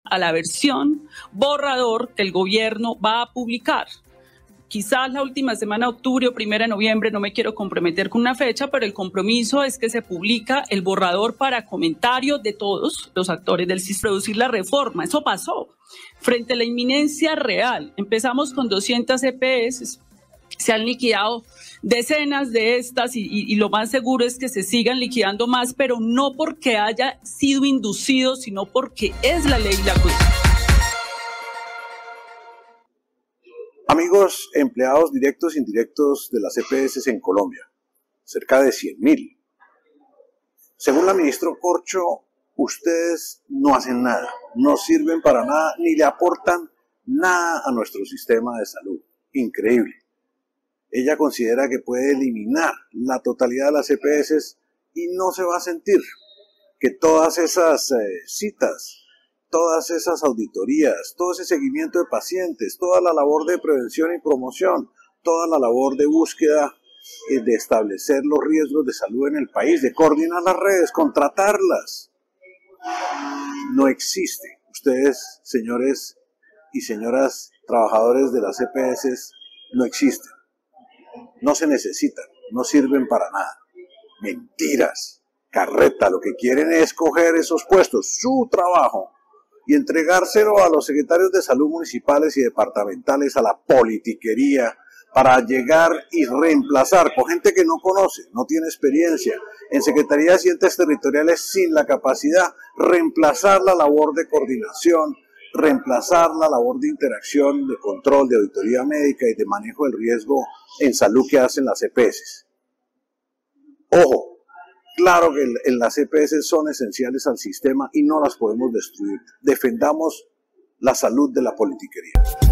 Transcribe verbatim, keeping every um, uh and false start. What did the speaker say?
a la versión borrador que el gobierno va a publicar. Quizás la última semana de octubre o primera de noviembre, no me quiero comprometer con una fecha, pero el compromiso es que se publica el borrador para comentarios de todos los actores del S I S, producir la reforma. Eso pasó. Frente a la inminencia real, empezamos con doscientas E P S, se han liquidado decenas de estas y, y, y lo más seguro es que se sigan liquidando más, pero no porque haya sido inducido, sino porque es la ley y la constitución. Amigos empleados directos e indirectos de las E P S en Colombia, cerca de cien mil. Según la ministra Corcho, ustedes no hacen nada, no sirven para nada, ni le aportan nada a nuestro sistema de salud. Increíble. Ella considera que puede eliminar la totalidad de las E P S y no se va a sentir que todas esas eh, citas, todas esas auditorías, todo ese seguimiento de pacientes, toda la labor de prevención y promoción, toda la labor de búsqueda eh, de establecer los riesgos de salud en el país, de coordinar las redes, contratarlas, no existe. Ustedes, señores y señoras trabajadores de las E P S, no existen, no se necesitan, no sirven para nada. Mentiras, carreta, lo que quieren es coger esos puestos, su trabajo, y entregárselo a los secretarios de salud municipales y departamentales, a la politiquería, para llegar y reemplazar con gente que no conoce, no tiene experiencia, en secretarías y entes territoriales sin la capacidad, reemplazar la labor de coordinación, reemplazar la labor de interacción, de control, de auditoría médica y de manejo del riesgo en salud que hacen las E P S. Ojo. Claro que las E P S son esenciales al sistema y no las podemos destruir. Defendamos la salud de la politiquería.